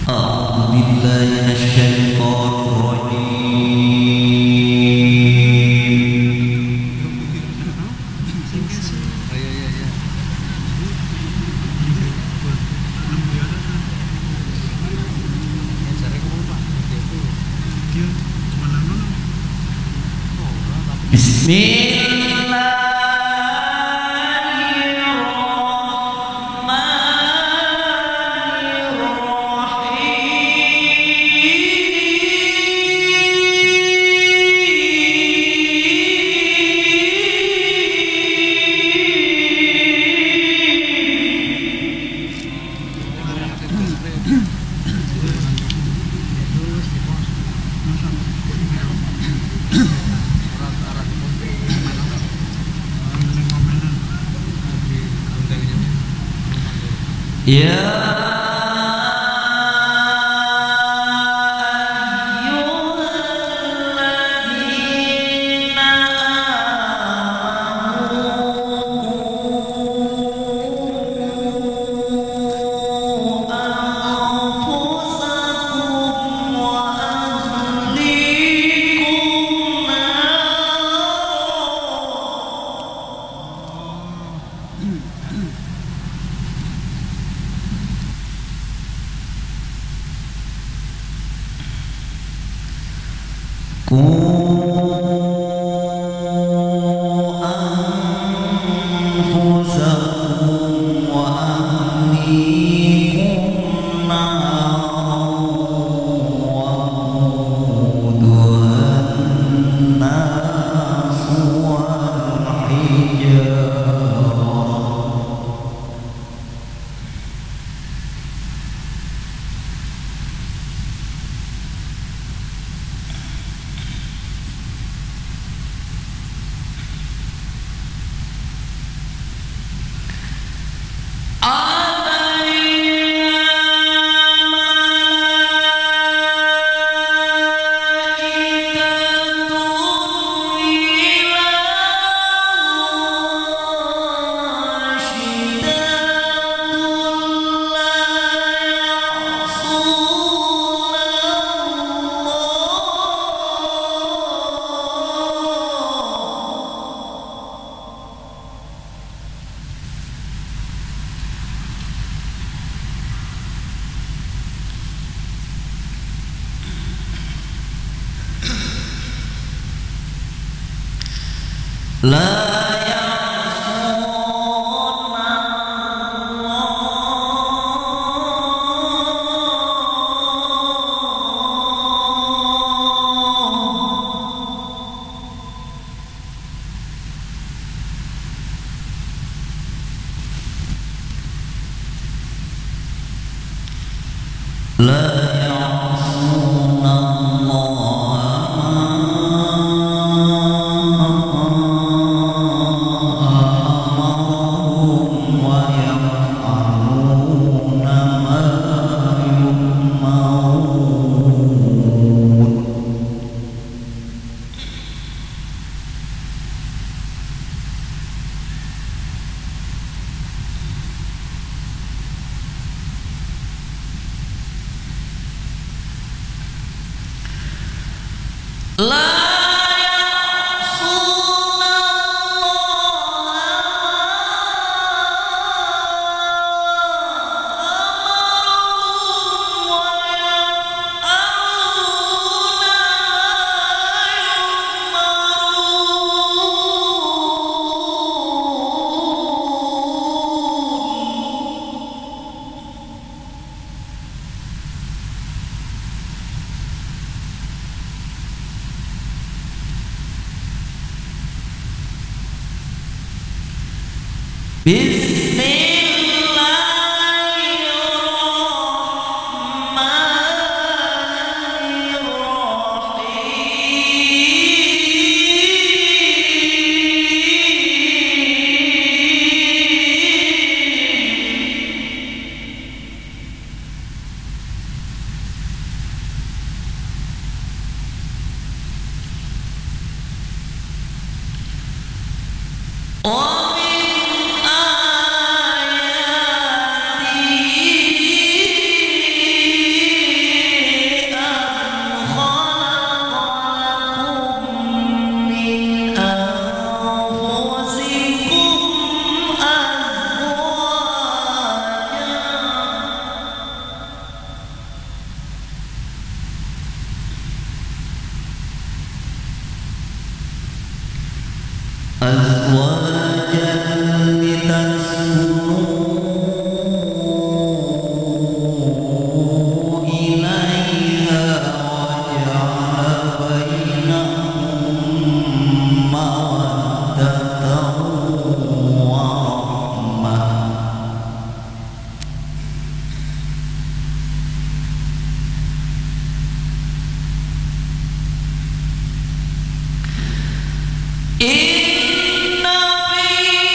أعوذ بالله من الشيطان الرجيم. Ya azwajan litaskunu ilaiha wa ja'ala bainakum mawaddatan wa rahmah. Inna fi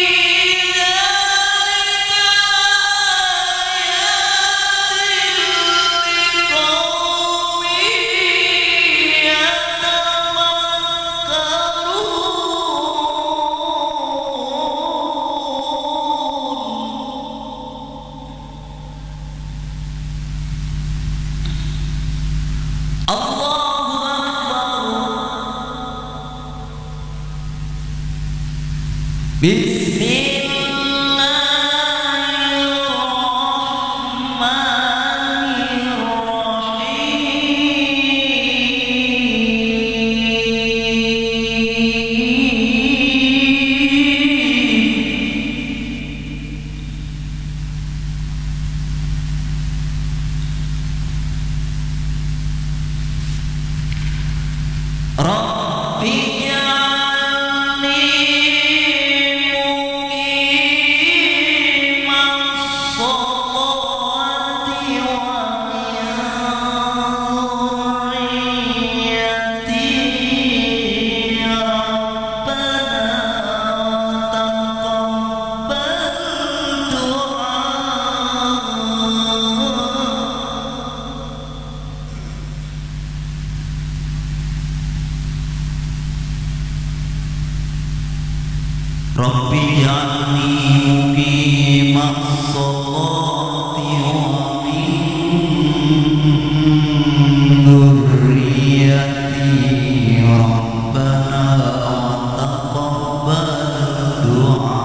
dzalika ayatin liqaumin yatafakkarun. Allahu Akbar. Rabbi ja'alni muqimas sholati wa min dhurriyyati Rabbana taqabbal du'a. Rabbi ja'alni muqimas sholati wa min dhurriyyati Rabbana wa taqabbal du'a.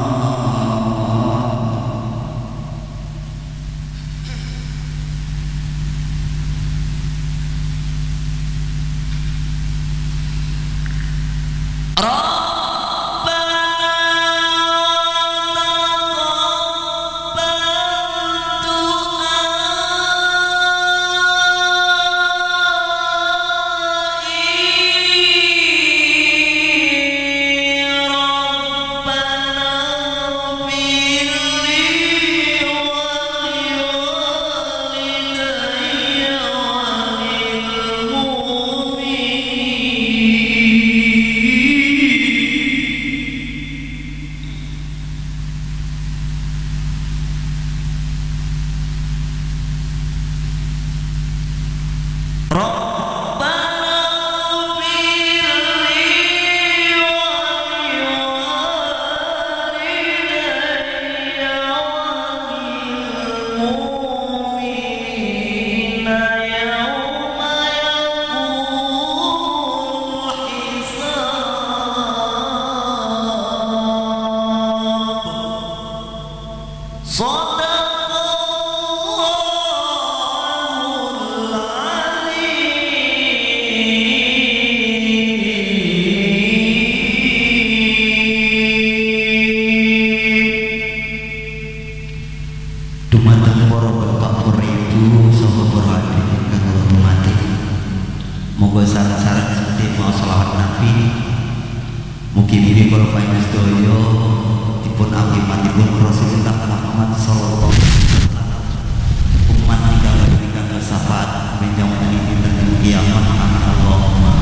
Dumateng para bapak para ibu saha para adik kang hormati, monggo saran-saran seperti mau selawat Nabi. Mugi-mugi para panjenengan dipun apimanipun Rasulullah Muhammad sallallahu alaihi wasallam. Umat ingkang diberikan syafaat menjang wonten dinten kiamat. Allahumma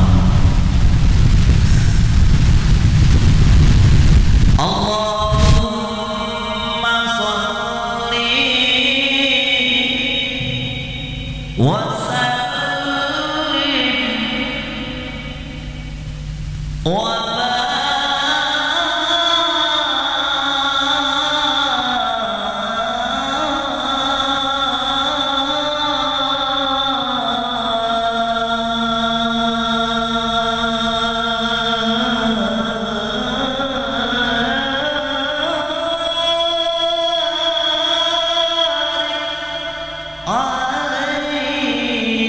Allahumma sholli wa sallim wa alaihi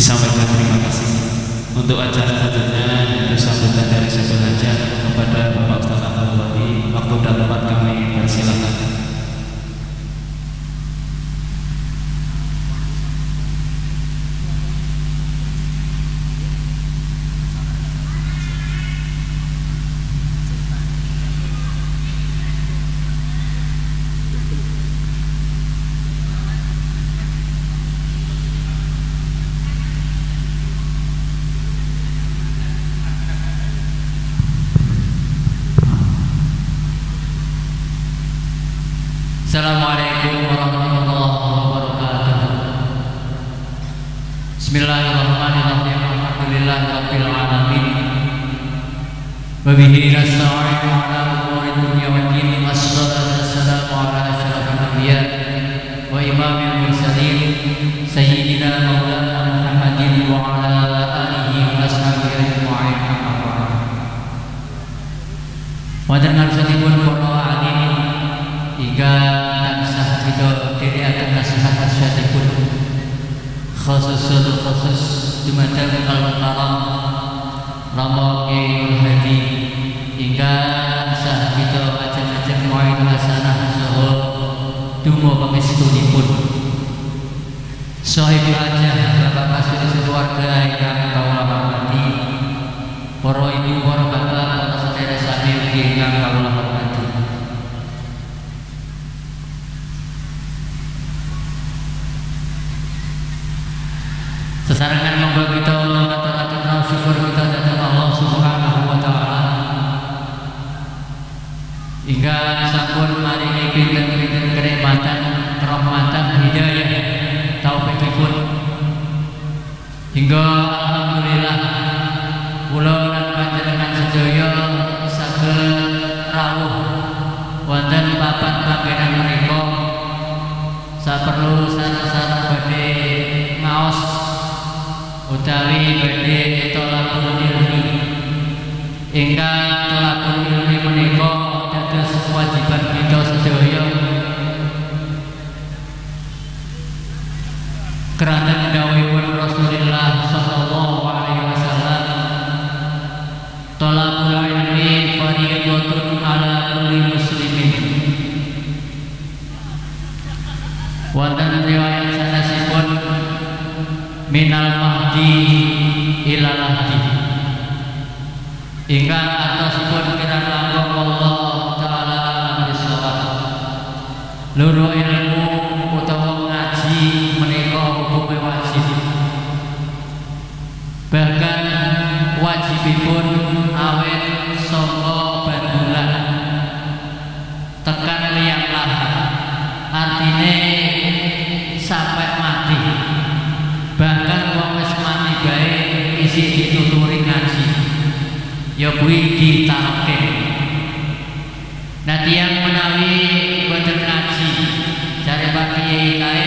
disampaikan terima kasih untuk acara-acaranya, untuk sambutan dari Syekh Hajat kepada Bapak Ustaz Abdul Wahid. Waktu dan tempat kami persilakan. Assalamualaikum warahmatullahi wabarakatuh. Bismillahirrahmanirrahim. Alhamdulillahirabbil alamin. Wa bihi nasta'inu ala umuri dunya waddin. Wassalatu wassalamu ala asyrafil anbiya wa imamil mursalin sayyidina maulana Muhammadin wa ala alihi wa ashabihi ajma'in. Wa dengarsanipun para alim hingga tansah kita diri akan nasihat-nasihatipun khusus dumateng al-karam Rama Kiai Hadi hingga tansah kita ajeng-ajeng mu'in hasanah saha donga pangestunipun sahib hajah bapak kasih keluarga ingkang kawula hormati, para ibu, para bapak, para sedherek sami ingkang kawula hormati. Sesarengan monggo kita ngaturaken syukur kita dhateng Allah Subhanahu wa taala. Hingga sampun maringi pinten-pinten kenikmatan, rahmatan, hidayah, taufikipun. Hingga alhamdulillah kula lan panjenengan sedaya saged rawuh wonten papan panggenan menika saperlu sareng-sareng badhe ngaos utawi badhe tolakul ilmi ingkang tolakul ilmi menika dados kewajiban kita sedaya keranten dawuhipun Rasulullah sallallahu alaihi wasallam, tolakul ilmi fardhatun ala kulli muslimin. Wonten riwayat sanesipun minal mahdi ilal lahdi ingkang artosipun kirang langkung Allah taala alam bisawab. Loro ilmu utawa ngaji menika hukume wajib, bahkan wajibipun awet saka bandulan tekan liang lahat, artine sampai mati. Bahkan wong wis mati bae isih dituturi ngaji, ya kuwi ditarake. Nah tiyang menawi boten ngaji jare Pak Kiai kae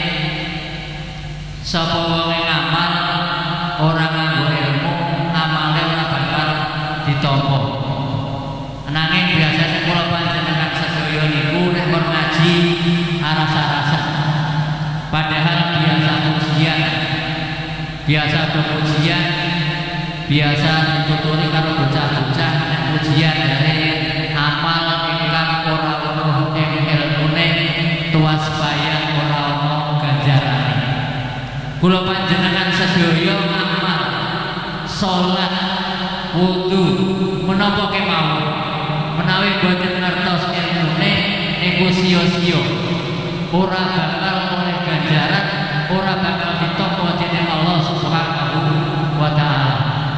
sapa wong ngamal ora nganggo ilmu, amale ora bakal ditampa. Nanging biasane kula panjenengan sedaya niku nek kon ngaji arasa-arasa, padahal biasa ujian, biasa pengujian, biasa dituturi karo bocah-bocah nek ujian dari amal ingkang ora ana ing ilmune tuwas bayang ora ana ganjarane. Kula panjenengan sedaya ngamal salat wudu menapa kemawon menawi boten ngertos ilmune niku sia-sia, ora bakal oleh ganjaran, ora bakal ditampa dening Allah Subhanahu wa taala.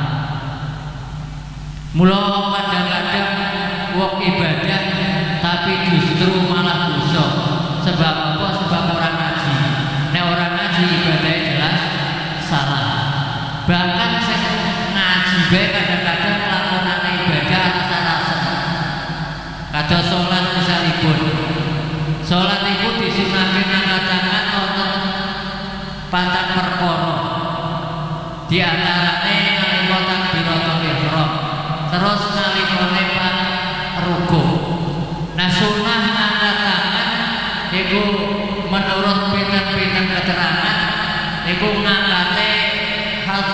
Mula kadang-kadang wong ibadah tapi justru malah dosa. Sebab apa? Sebab orang ngaji. Nek orang ngaji ibadahnya jelas salah. Bahkan sing ngaji bae kadang-kadang lakonane ibadah rasa-rasa. Kados salat misalipun. Salat iku disunahke ngangkat tangan wonten patang perkara. Di antarane nalika takbiratul ihram, terus nalikane pan ruku. Nah sunah ngangkat tangan iku menurut pinten-pinten keterangan iku ngangkate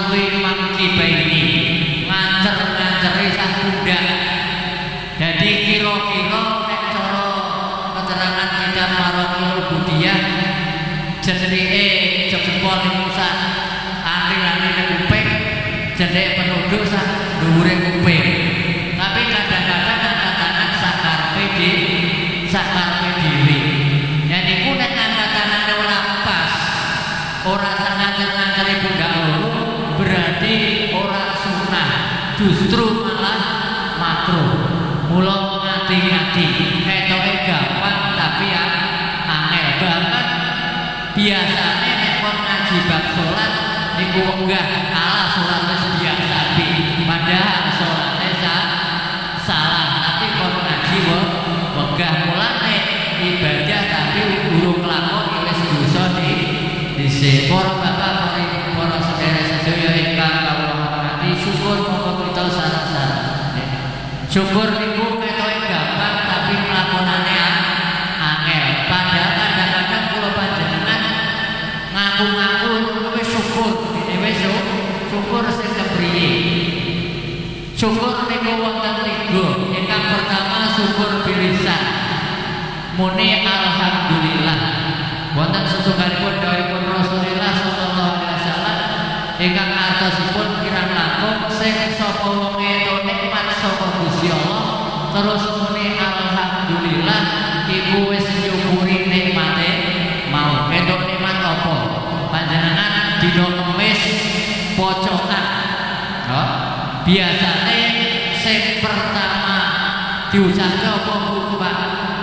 Zui Mankibaini, ngancer-nganceri sak pundak. Jadi kira-kira nek cara keterangan kitab Maraqil Budiyah jenenge jempol niku sak alirane kuping, jenenge penduduk sak dhuwure kuping. Tapi kadang-kadang angkat tangan sak karepe dhewe. Ya niku nek angkat tangan ora pas, ora sangat-sangat pundak loro, berarti ora sunah, justru malah makruh. Mula ngati-ngati, ketoke gampang tapi angel banget. Biasane nek kon ngaji bab salat niku enggak ala salat wis biasa bi. Padahal salate salah, tapi kon ngaji wegah mulane ibadah tapi urung lakon wis dosa dhisik. Para bapak, para sedherek sedaya ingkang kawula hormati, syukur monggo kita sareng-sareng. Syukur niku ketoke gampang tapi mlakonane angel. Padahal kadang-kadang kula panjenengan ngaku-ngaku wis syukur, wis syukur sing kepriye. Syukur niku wonten tiga. Ingkang pertama syukur bilisan. Muni alhamdulillah. Wonten setunggalipun dawuhipun Rasulullah sallallahu alaihi wasallam ingkang artosipun kirang langkung sing sapa wong entuk nikmat saka Gusti Allah terus muni alhamdulillah iku wis nyukuri nikmate mau. Entuk nikmat apa? Panjenengan dina Kamis pocokan. Biasane sing pertama diucapke apa Bu Pak?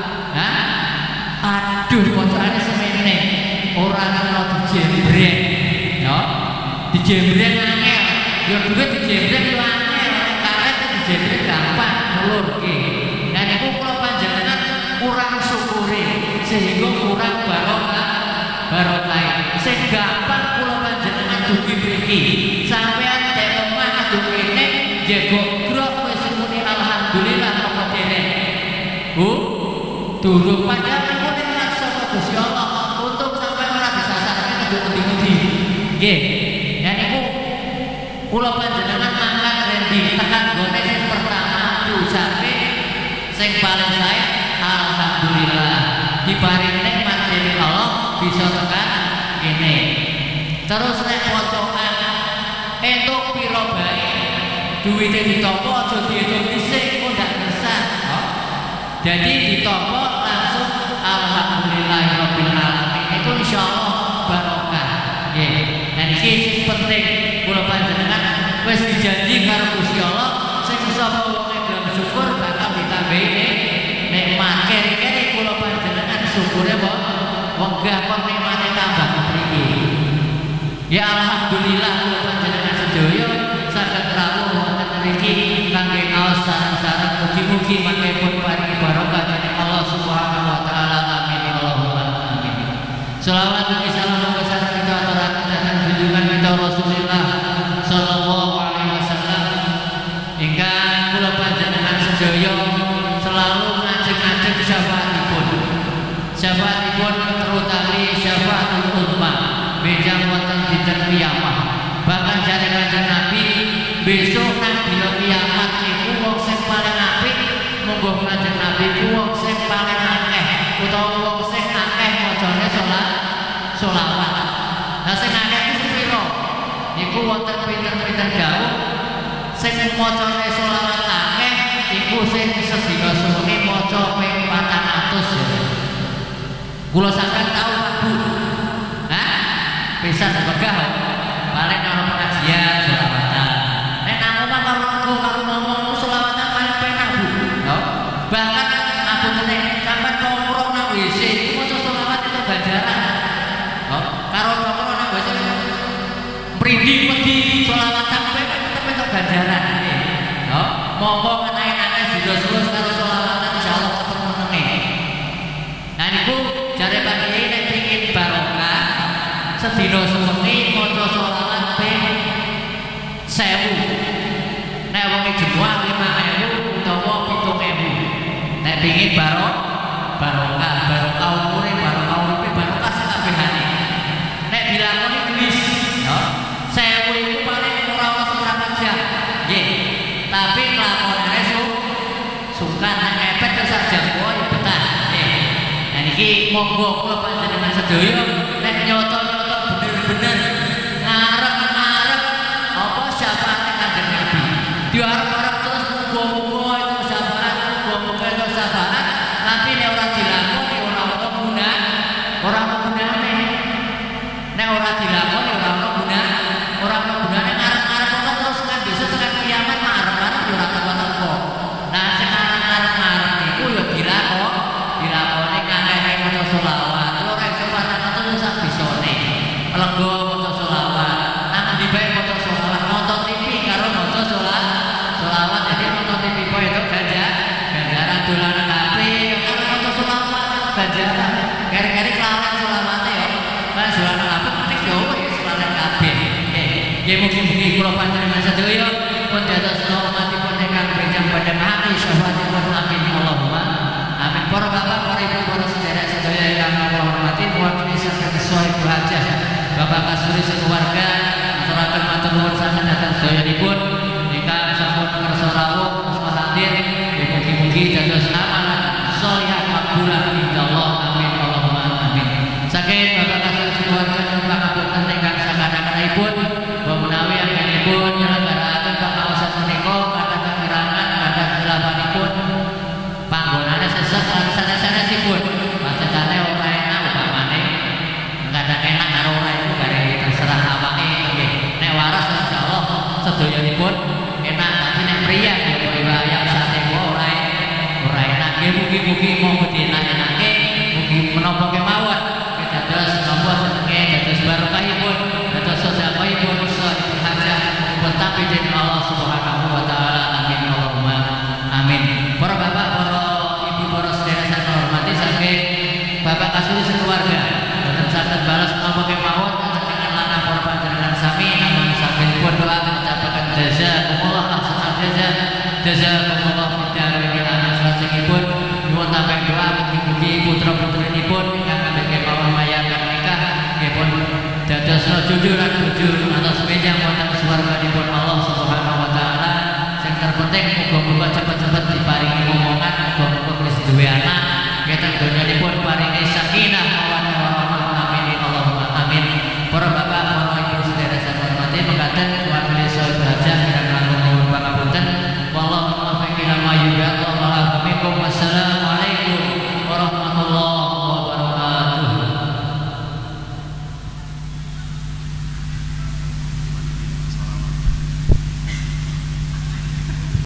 Aduh pocokane semene ora kena dijembreng. Ya, dijembreng angel. Ya duwe dijembreng yo angel, karet dijembreng gampang nulurke. Nah niku kula panjenengan kurang syukuri sehingga kurang barokah. Sing gampang kula panjenengan dugi mriki. Sampeyan nek omah aduh kene jegok grok wis muni alhamdulillah apa dereng. Durung padahal niku nikmat saka Gusti Allah untuk sampai ora disasarke kudu ngendi-ngendi. Nggih. Ya niku kula panjenengan angkat rendi tekan gone sing pertama diucapke sing paling sae alhamdulillah diparingi nikmat dening Allah bisa tekan kene. Terus nek pocokan entuk pira bae duwite ditampa aja diitung dhisik kok ndak ngersah. Jadi ditampa langsung alhamdulillahirabbil alamin. Itu insyaallah barokah. Nggih. Nah iki sing penting kula panjenengan wis dijanji karo Gusti Allah sing sapa wong gelem syukur bakal ditambahi nikmat. Kene kula panjenengan syukure kok wegah kok nikmate tambah mriki. Ya alhamdulillah kula panjenengan sedaya saged rawuh wonten mriki kangge ngaos sareng-sareng mugi-mugi mangkepun paringi barokah dening Allah Subhanahu wa taala. Amin Allahumma amin. Selawat ugi salam besar kita aturaken dhateng junjungan kita Rasulullah sallallahu alaihi wasallam ingkang kula panjenengan sedaya selalu ngajeng-ajeng syafaatipun. Syafaatipun terutami syafaatul uzma benjang wonten dinten kiamat. Bahkan jare Kanjeng Nabi besok nang dina kiamat iku wong sing paling apik monggo Kanjeng Nabi ku wong sing paling akeh utawa wong sing akeh macane sholawat. Lah sing akeh iku pira? Iku wonten pinter-pinter dawuh sing macane sholawat akeh iku sing sedina suwene maca ping 400 ya. Kula sampeyan tau Pak Bu. Bisa sebegah paling ana pengajian sholawatan. Nek nang omah karo ngomong sholawatan paling penak Bu. Bahkan aku tenek sampeyan nongkrong nang WC iku maca sholawat itu ganjaran. Karo nongkrong nang WC mrindi wedi sholawatan tetep entuk ganjaran. Monggo menaik-naik terus karo sholawatan insyaallah cepet menenge. Nah niku jare Pak Kiai nek pengin barokah sedina sewengi maca sholawat ping 1000. Nek wong jemaah 5000 utawa 7000. Nek pengin barokah umure barokah uripe barokah sakabehane. Nek dilakoni gelis, 1000 iku paling nggih. Tapi lakonane suka nek epet terus saja kok betah nggih. Nah niki monggo kula panjenengan sedaya nek nyoto-nyoto bener-bener ngarep-ngarep apa syafaat Kanjeng Nabi. Diarep-arep terus muga-muga itu syafaat, muga-muga itu syafaat, tapi nek ora dilakoni ora ono guna, ora ono gunane. Nek ora dilakoni ora ono guna, ora ono gunane ngarep-ngarep terus kan besok tekan kiamat ngarep-ngarep ora teko-teko. Nah sing ngarep-ngarep niku yo dilakoni kangehe maca selawat. Ora iso paten terus sak bisone. Lega maca selawat. Nang ndi bae maca selawat, nonton TV karo maca selawat. Jadi nonton TV po itu ganjaran dolanan HP karo maca selawat ganjaran. Keri-keri kelawan selawate ya. Lah dolanan HP penting yo wis selawat kabeh. Nggih mugi-mugi kula panjenengan sedaya pun dados rahmatipun ingkang bejang pada hati syafaatipun amin Allahumma amin. Para bapak, para ibu, para saudara sedaya yang kula hormati, mewakili saking sahibul hajah Bapak Kasuri sekeluarga aturaken matur nuwun sanget dhateng sedayanipun ingkang sampun kersa rawuh kersa hadir. Mugi-mugi dados amalan shalihah makbulah insyaallah amin Allahumma amin. Saking Bapak Kasuri sekeluarga nyuwun pangapunten ingkang sakana-kanipun menawi anggenipun nyelenggarakaken pangaosan menika kathah kekirangan kathah khilafanipun panggonane sesek lan sanes-sanesipun pacetane ora enak upamane kadang enak karo ora iku gare terserah awake nggih. Nek waras insyaallah sedayanipun enak, tapi nek priya ya wayang sate ora enak. Nggih mugi-mugi monggo dienak-enake, mugi menapa kemawon dados napa jenenge dados barokahipun, dados sedekahipun sahibul hajah mumpun tapi dening Allah Subhanahu wa taala amin Allahumma amin. Para bapak, para ibu, para sedherek sang hormati saking Bapak Kasuri sekeluarga boten saged balas menapa kemawon dengan langkah para panjenengan sami namung sampun doa ngucapaken jazakumullah ahsanal jazakumullah fid-dharain amin. Salajengipun nyuwun tambahan doa mugi-mugi putra-putrinipun ingkang kagem kemawon mayaken nikah nggih pun dados jujur lan bujur atas benjang wonten swarganipun Allah Subhanahu wa taala. Sing terpenting muga-muga cepet-cepet diparingi